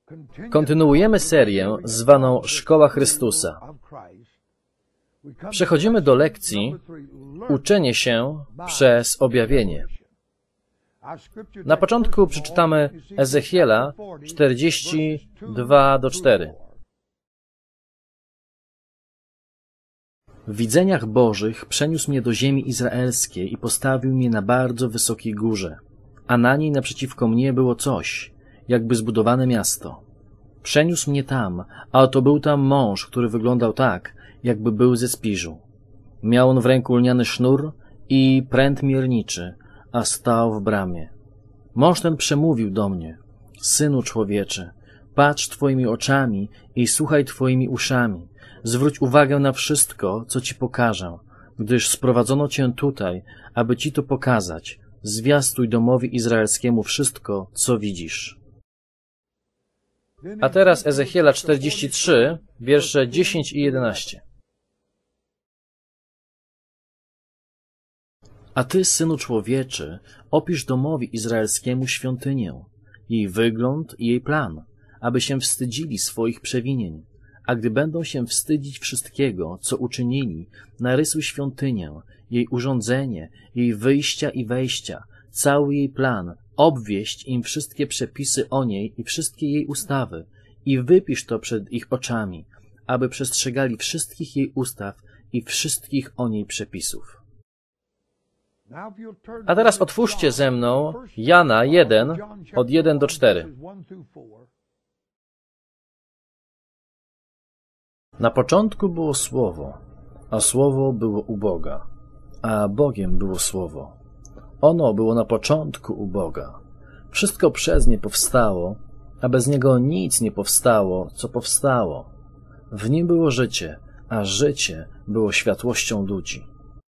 Kontynuujemy serię zwaną Szkoła Chrystusa. Przechodzimy do lekcji Uczenie się przez objawienie. Na początku przeczytamy Ezechiela 42-4. W widzeniach Bożych przeniósł mnie do ziemi izraelskiej i postawił mnie na bardzo wysokiej górze, a na niej naprzeciwko mnie było coś, jakby zbudowane miasto. Przeniósł mnie tam, a oto był tam mąż, który wyglądał tak, jakby był ze spiżu. Miał on w ręku lniany sznur i pręt mierniczy, a stał w bramie. Mąż ten przemówił do mnie: Synu człowieczy, patrz twoimi oczami i słuchaj twoimi uszami. Zwróć uwagę na wszystko, co ci pokażę, gdyż sprowadzono cię tutaj, aby ci to pokazać. Zwiastuj domowi izraelskiemu wszystko, co widzisz. A teraz Ezechiela 43, wiersze 10 i 11. A ty, synu człowieczy, opisz domowi izraelskiemu świątynię, jej wygląd i jej plan, aby się wstydzili swoich przewinień. A gdy będą się wstydzić wszystkiego, co uczynili, narysuj świątynię, jej urządzenie, jej wyjścia i wejścia, cały jej plan, obwieść im wszystkie przepisy o niej i wszystkie jej ustawy i wypisz to przed ich oczami, aby przestrzegali wszystkich jej ustaw i wszystkich o niej przepisów. A teraz otwórzcie ze mną Jana 1, od 1 do 4. Na początku było Słowo, a Słowo było u Boga, a Bogiem było Słowo. Ono było na początku u Boga. Wszystko przez nie powstało, a bez niego nic nie powstało, co powstało. W nim było życie, a życie było światłością ludzi.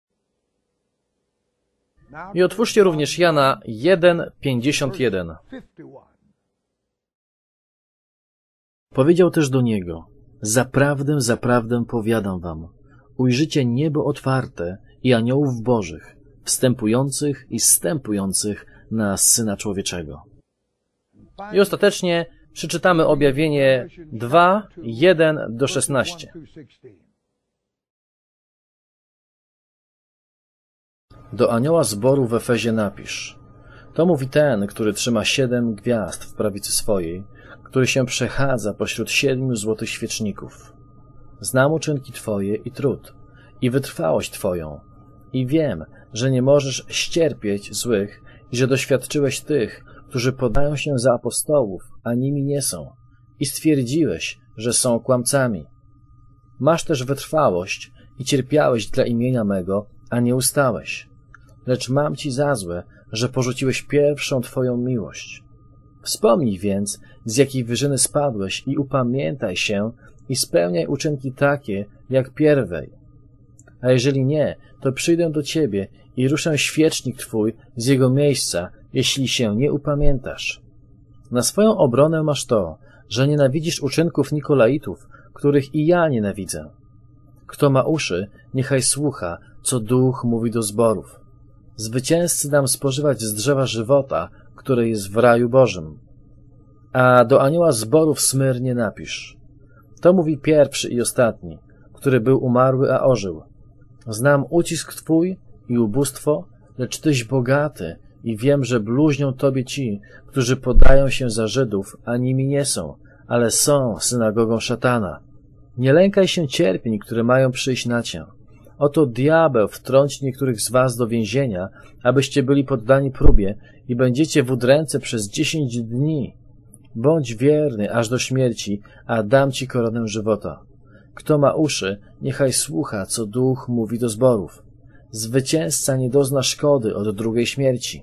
I otwórzcie również Jana 1:51. Powiedział też do niego: Zaprawdę, zaprawdę powiadam wam, ujrzycie niebo otwarte i aniołów bożych, wstępujących i zstępujących na Syna Człowieczego. I ostatecznie przeczytamy objawienie 2, 1 do 16. Do anioła zboru w Efezie napisz: To mówi ten, który trzyma 7 gwiazd w prawicy swojej, który się przechadza pośród 7 złotych świeczników. Znam uczynki twoje i trud, i wytrwałość twoją, i wiem, że nie możesz ścierpieć złych i że doświadczyłeś tych, którzy podają się za apostołów, a nimi nie są, i stwierdziłeś, że są kłamcami. Masz też wytrwałość i cierpiałeś dla imienia mego, a nie ustałeś. Lecz mam ci za złe, że porzuciłeś pierwszą twoją miłość. Wspomnij więc, z jakiej wyżyny spadłeś i upamiętaj się i spełniaj uczynki takie, jak pierwej. A jeżeli nie, to przyjdę do ciebie i ruszę świecznik twój z jego miejsca, jeśli się nie upamiętasz. Na swoją obronę masz to, że nienawidzisz uczynków Nikolaitów, których i ja nienawidzę. Kto ma uszy, niechaj słucha, co Duch mówi do zborów. Zwycięzcy dam spożywać z drzewa żywota, które jest w raju Bożym. A do anioła zboru w Smyrnie napisz: To mówi pierwszy i ostatni, który był umarły, a ożył. Znam ucisk twój i ubóstwo, lecz tyś bogaty i wiem, że bluźnią tobie ci, którzy podają się za Żydów, a nimi nie są, ale są synagogą szatana. Nie lękaj się cierpień, które mają przyjść na cię. Oto diabeł wtrąci niektórych z was do więzienia, abyście byli poddani próbie i będziecie w udręce przez 10 dni. Bądź wierny aż do śmierci, a dam ci koronę żywota. Kto ma uszy, niechaj słucha, co Duch mówi do zborów. Zwycięzca nie dozna szkody od drugiej śmierci.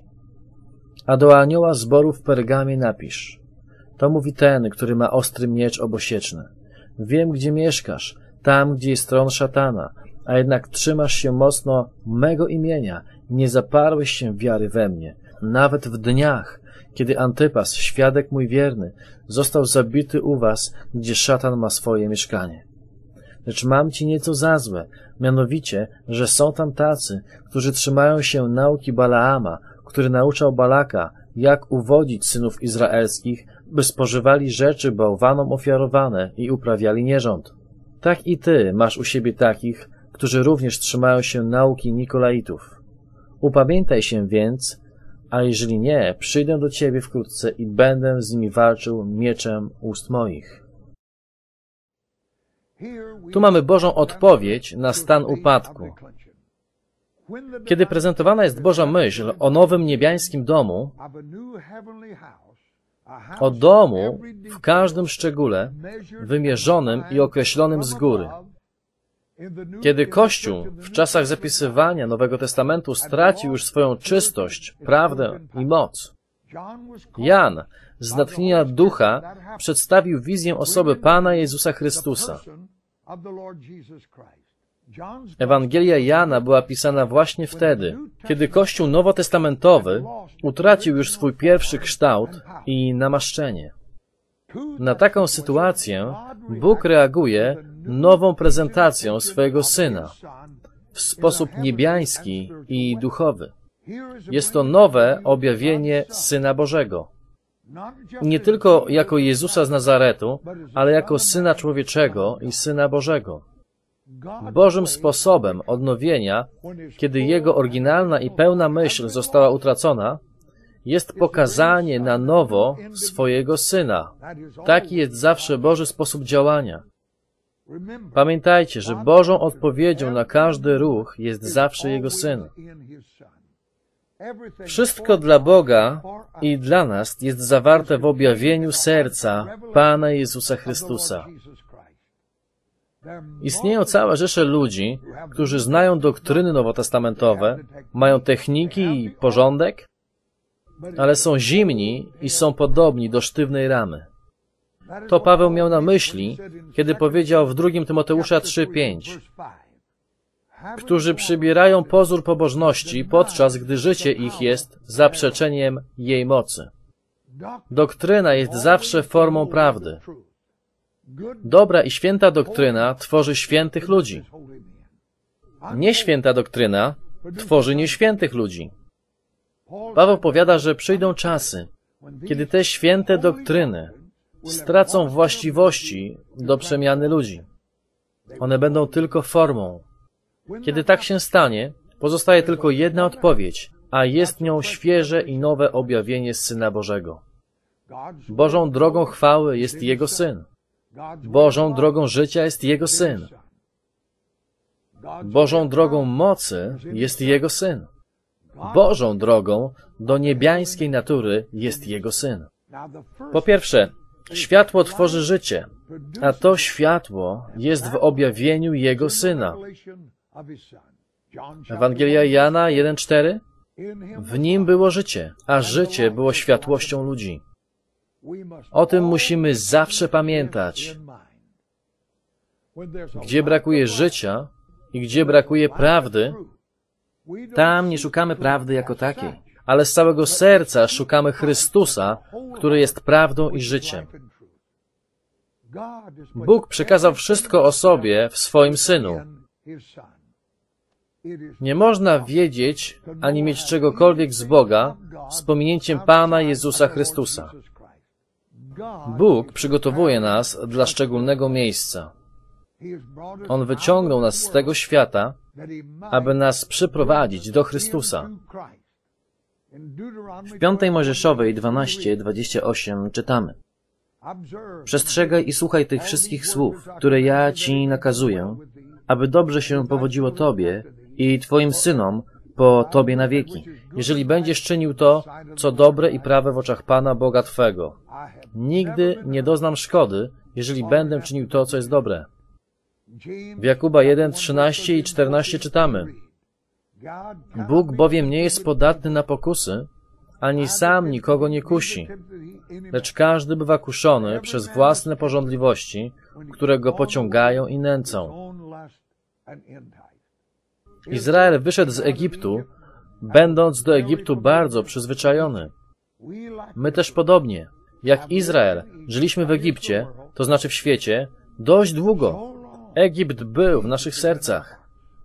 A do anioła zboru w Pergamie napisz: To mówi ten, który ma ostry miecz obosieczny. Wiem, gdzie mieszkasz, tam, gdzie jest tron szatana, a jednak trzymasz się mocno mego imienia i nie zaparłeś się wiary we mnie, nawet w dniach, kiedy Antypas, świadek mój wierny, został zabity u was, gdzie szatan ma swoje mieszkanie. Lecz mam ci nieco za złe, mianowicie, że są tam tacy, którzy trzymają się nauki Balaama, który nauczał Balaka, jak uwodzić synów izraelskich, by spożywali rzeczy bałwanom ofiarowane i uprawiali nierząd. Tak i ty masz u siebie takich, którzy również trzymają się nauki Nikolaitów. Upamiętaj się więc, a jeżeli nie, przyjdę do ciebie wkrótce i będę z nimi walczył mieczem ust moich. Tu mamy Bożą odpowiedź na stan upadku. Kiedy prezentowana jest Boża myśl o nowym niebiańskim domu, o domu w każdym szczególe, wymierzonym i określonym z góry. Kiedy Kościół w czasach zapisywania Nowego Testamentu stracił już swoją czystość, prawdę i moc, Jan z natchnienia ducha przedstawił wizję osoby Pana Jezusa Chrystusa. Ewangelia Jana była pisana właśnie wtedy, kiedy Kościół nowotestamentowy utracił już swój pierwszy kształt i namaszczenie. Na taką sytuację Bóg reaguje nową prezentacją swojego Syna w sposób niebiański i duchowy. Jest to nowe objawienie Syna Bożego. Nie tylko jako Jezusa z Nazaretu, ale jako Syna Człowieczego i Syna Bożego. Bożym sposobem odnowienia, kiedy Jego oryginalna i pełna myśl została utracona, jest pokazanie na nowo swojego Syna. Taki jest zawsze Boży sposób działania. Pamiętajcie, że Bożą odpowiedzią na każdy ruch jest zawsze Jego Syn. Wszystko dla Boga i dla nas jest zawarte w objawieniu serca Pana Jezusa Chrystusa. Istnieją całe rzesze ludzi, którzy znają doktryny nowotestamentowe, mają techniki i porządek, ale są zimni i są podobni do sztywnej ramy. To Paweł miał na myśli, kiedy powiedział w 2 Tymoteusza 3:5, którzy przybierają pozór pobożności, podczas gdy życie ich jest zaprzeczeniem jej mocy. Doktryna jest zawsze formą prawdy. Dobra i święta doktryna tworzy świętych ludzi. Nieświęta doktryna tworzy nieświętych ludzi. Paweł powiada, że przyjdą czasy, kiedy te święte doktryny stracą właściwości do przemiany ludzi. One będą tylko formą. Kiedy tak się stanie, pozostaje tylko jedna odpowiedź, a jest nią świeże i nowe objawienie Syna Bożego. Bożą drogą chwały jest Jego Syn. Bożą drogą życia jest Jego Syn. Bożą drogą mocy jest Jego Syn. Bożą drogą do niebiańskiej natury jest Jego Syn. Po pierwsze, światło tworzy życie, a to światło jest w objawieniu Jego Syna. Ewangelia Jana 1:4. W Nim było życie, a życie było światłością ludzi. O tym musimy zawsze pamiętać. Gdzie brakuje życia i gdzie brakuje prawdy, tam nie szukamy prawdy jako takiej, ale z całego serca szukamy Chrystusa, który jest prawdą i życiem. Bóg przekazał wszystko o sobie w swoim Synu. Nie można wiedzieć ani mieć czegokolwiek z Boga z pominięciem Pana Jezusa Chrystusa. Bóg przygotowuje nas dla szczególnego miejsca. On wyciągnął nas z tego świata, aby nas przyprowadzić do Chrystusa. W 5 Mojżeszowej 12:28 czytamy: Przestrzegaj i słuchaj tych wszystkich słów, które ja Ci nakazuję, aby dobrze się powodziło Tobie i Twoim synom po Tobie na wieki, jeżeli będziesz czynił to, co dobre i prawe w oczach Pana Boga Twego. Nigdy nie doznam szkody, jeżeli będę czynił to, co jest dobre. W Jakuba 1:13 i 14 czytamy: Bóg bowiem nie jest podatny na pokusy, ani sam nikogo nie kusi, lecz każdy bywa kuszony przez własne pożądliwości, które go pociągają i nęcą. Izrael wyszedł z Egiptu, będąc do Egiptu bardzo przyzwyczajony. My też podobnie, jak Izrael, żyliśmy w Egipcie, to znaczy w świecie, dość długo. Egipt był w naszych sercach.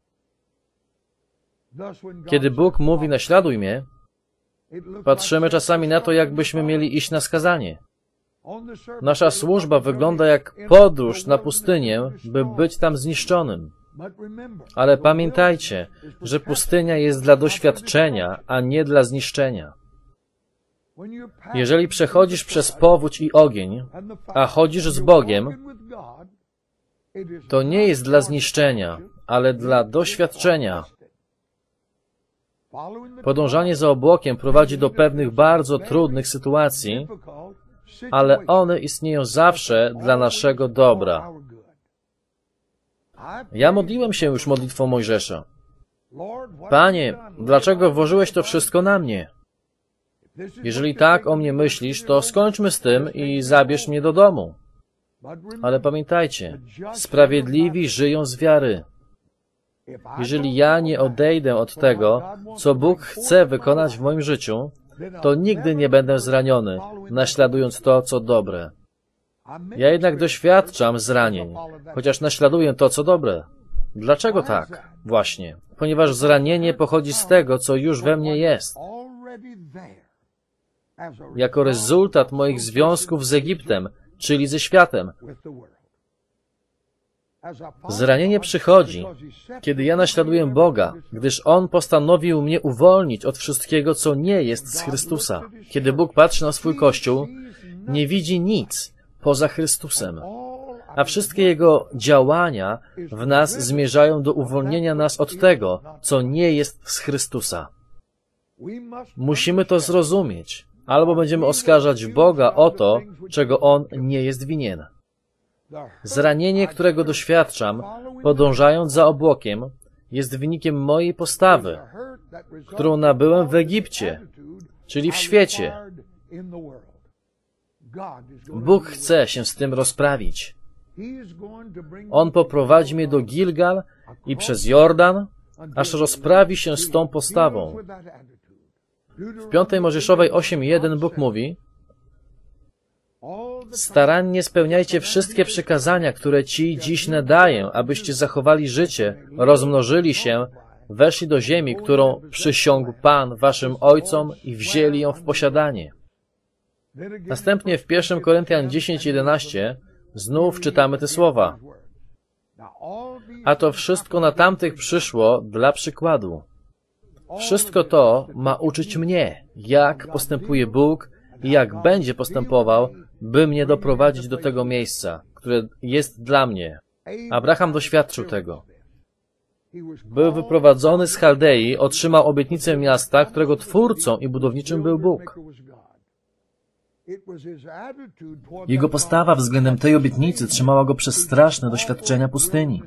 Kiedy Bóg mówi naśladuj mnie, patrzymy czasami na to, jakbyśmy mieli iść na skazanie. Nasza służba wygląda jak podróż na pustynię, by być tam zniszczonym. Ale pamiętajcie, że pustynia jest dla doświadczenia, a nie dla zniszczenia. Jeżeli przechodzisz przez powódź i ogień, a chodzisz z Bogiem, to nie jest dla zniszczenia, ale dla doświadczenia. Podążanie za obłokiem prowadzi do pewnych bardzo trudnych sytuacji, ale one istnieją zawsze dla naszego dobra. Ja modliłem się już modlitwą Mojżesza. Panie, dlaczego włożyłeś to wszystko na mnie? Jeżeli tak o mnie myślisz, to skończmy z tym i zabierz mnie do domu. Ale pamiętajcie, sprawiedliwi żyją z wiary. Jeżeli ja nie odejdę od tego, co Bóg chce wykonać w moim życiu, to nigdy nie będę zraniony, naśladując to, co dobre. Ja jednak doświadczam zranień, chociaż naśladuję to, co dobre. Dlaczego tak? Właśnie, ponieważ zranienie pochodzi z tego, co już we mnie jest. Jako rezultat moich związków z Egiptem, czyli ze światem. Zranienie przychodzi, kiedy ja naśladuję Boga, gdyż On postanowił mnie uwolnić od wszystkiego, co nie jest z Chrystusa. Kiedy Bóg patrzy na swój Kościół, nie widzi nic poza Chrystusem, a wszystkie Jego działania w nas zmierzają do uwolnienia nas od tego, co nie jest z Chrystusa. Musimy to zrozumieć, albo będziemy oskarżać Boga o to, czego On nie jest winien. Zranienie, którego doświadczam, podążając za obłokiem, jest wynikiem mojej postawy, którą nabyłem w Egipcie, czyli w świecie. Bóg chce się z tym rozprawić. On poprowadzi mnie do Gilgal i przez Jordan, aż rozprawi się z tą postawą. W 5 Mojżeszowej 8:1 Bóg mówi: starannie spełniajcie wszystkie przykazania, które Ci dziś nadaję, abyście zachowali życie, rozmnożyli się, weszli do ziemi, którą przysiągł Pan waszym ojcom i wzięli ją w posiadanie. Następnie w 1 Koryntian 10:11 znów czytamy te słowa. A to wszystko na tamtych przyszło dla przykładu. Wszystko to ma uczyć mnie, jak postępuje Bóg i jak będzie postępował, by mnie doprowadzić do tego miejsca, które jest dla mnie. Abraham doświadczył tego. Był wyprowadzony z Chaldei, otrzymał obietnicę miasta, którego twórcą i budowniczym był Bóg. Jego postawa względem tej obietnicy trzymała go przez straszne doświadczenia pustyni.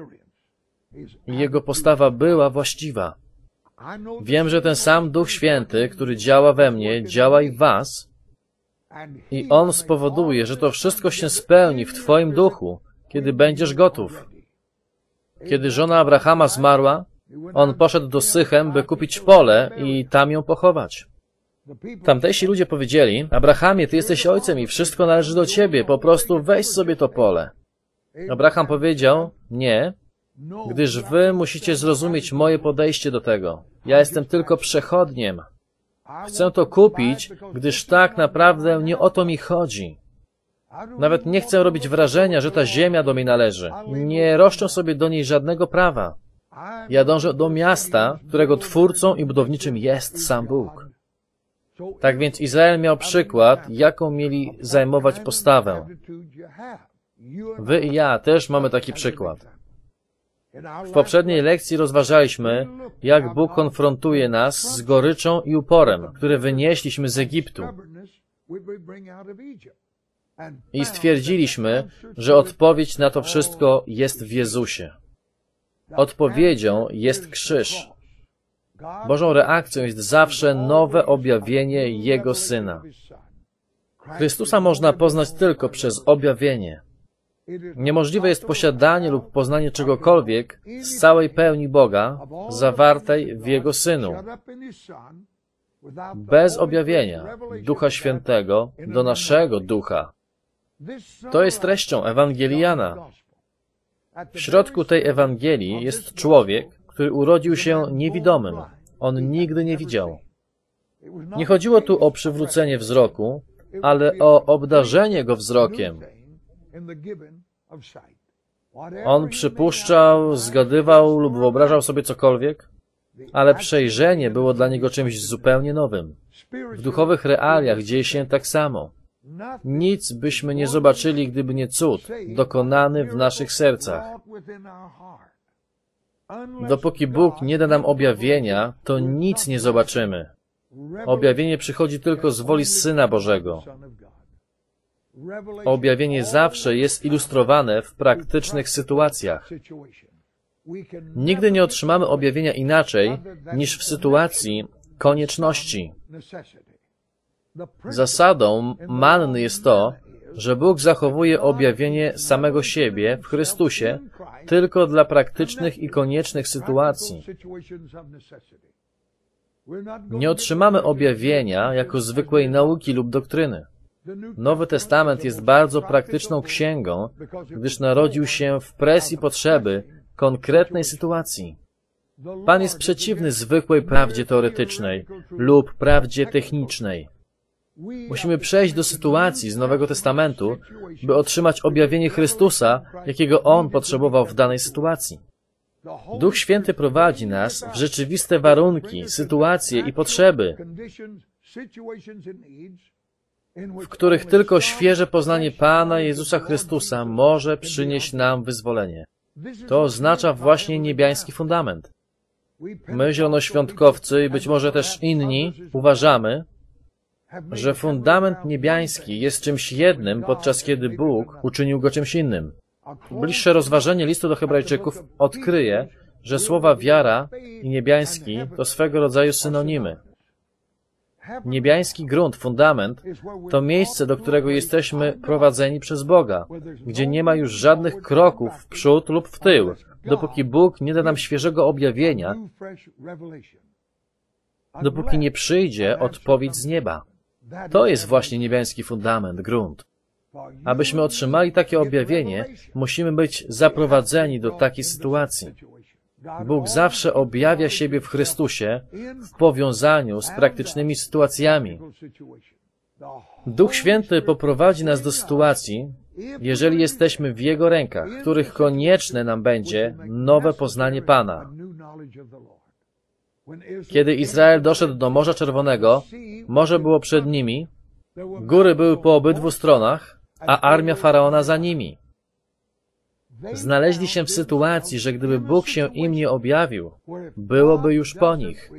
Jego postawa była właściwa. Wiem, że ten sam Duch Święty, który działa we mnie, działa i w was, i On spowoduje, że to wszystko się spełni w twoim duchu, kiedy będziesz gotów. Kiedy żona Abrahama zmarła, on poszedł do Sychem, by kupić pole i tam ją pochować. Tamtejsi ludzie powiedzieli: Abrahamie, ty jesteś ojcem i wszystko należy do ciebie, po prostu weź sobie to pole. Abraham powiedział: nie, gdyż wy musicie zrozumieć moje podejście do tego. Ja jestem tylko przechodniem. Chcę to kupić, gdyż tak naprawdę nie o to mi chodzi. Nawet nie chcę robić wrażenia, że ta ziemia do mnie należy. Nie roszczę sobie do niej żadnego prawa. Ja dążę do miasta, którego twórcą i budowniczym jest sam Bóg. Tak więc Izrael miał przykład, jaką mieli zajmować postawę. Wy i ja też mamy taki przykład. W poprzedniej lekcji rozważaliśmy, jak Bóg konfrontuje nas z goryczą i uporem, które wynieśliśmy z Egiptu. I stwierdziliśmy, że odpowiedź na to wszystko jest w Jezusie. Odpowiedzią jest krzyż. Bożą reakcją jest zawsze nowe objawienie Jego Syna. Chrystusa można poznać tylko przez objawienie. Niemożliwe jest posiadanie lub poznanie czegokolwiek z całej pełni Boga, zawartej w Jego Synu, bez objawienia Ducha Świętego do naszego ducha. To jest treścią Ewangelii Jana. W środku tej Ewangelii jest człowiek, który urodził się niewidomym. On nigdy nie widział. Nie chodziło tu o przywrócenie wzroku, ale o obdarzenie go wzrokiem. On przypuszczał, zgadywał lub wyobrażał sobie cokolwiek, ale przejrzenie było dla niego czymś zupełnie nowym. W duchowych realiach dzieje się tak samo. Nic byśmy nie zobaczyli, gdyby nie cud dokonany w naszych sercach. Dopóki Bóg nie da nam objawienia, to nic nie zobaczymy. Objawienie przychodzi tylko z woli Syna Bożego. Objawienie zawsze jest ilustrowane w praktycznych sytuacjach. Nigdy nie otrzymamy objawienia inaczej niż w sytuacji konieczności. Zasadą manny jest to, że Bóg zachowuje objawienie samego siebie w Chrystusie tylko dla praktycznych i koniecznych sytuacji. Nie otrzymamy objawienia jako zwykłej nauki lub doktryny. Nowy Testament jest bardzo praktyczną księgą, gdyż narodził się w presji potrzeby konkretnej sytuacji. Pan jest przeciwny zwykłej prawdzie teoretycznej lub prawdzie technicznej. Musimy przejść do sytuacji z Nowego Testamentu, by otrzymać objawienie Chrystusa, jakiego On potrzebował w danej sytuacji. Duch Święty prowadzi nas w rzeczywiste warunki, sytuacje i potrzeby, w których tylko świeże poznanie Pana Jezusa Chrystusa może przynieść nam wyzwolenie. To oznacza właśnie niebiański fundament. My, zielonoświątkowcy i być może też inni, uważamy, że fundament niebiański jest czymś jednym, podczas kiedy Bóg uczynił go czymś innym. Bliższe rozważenie listu do Hebrajczyków odkryje, że słowa wiara i niebiański to swego rodzaju synonimy. Niebiański grunt, fundament, to miejsce, do którego jesteśmy prowadzeni przez Boga, gdzie nie ma już żadnych kroków w przód lub w tył, dopóki Bóg nie da nam świeżego objawienia, dopóki nie przyjdzie odpowiedź z nieba. To jest właśnie niebiański fundament, grunt. Abyśmy otrzymali takie objawienie, musimy być zaprowadzeni do takiej sytuacji. Bóg zawsze objawia siebie w Chrystusie w powiązaniu z praktycznymi sytuacjami. Duch Święty poprowadzi nas do sytuacji, jeżeli jesteśmy w Jego rękach, w których konieczne nam będzie nowe poznanie Pana. Kiedy Izrael doszedł do Morza Czerwonego, morze było przed nimi, góry były po obydwu stronach, a armia Faraona za nimi. Znaleźli się w sytuacji, że gdyby Bóg się im nie objawił, byłoby już po nich.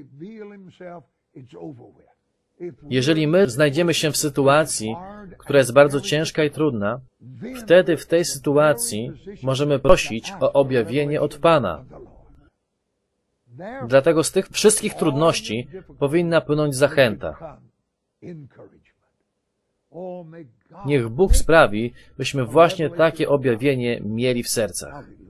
Jeżeli my znajdziemy się w sytuacji, która jest bardzo ciężka i trudna, wtedy w tej sytuacji możemy prosić o objawienie od Pana. Dlatego z tych wszystkich trudności powinna płynąć zachęta. Niech Bóg sprawi, byśmy właśnie takie objawienie mieli w sercach.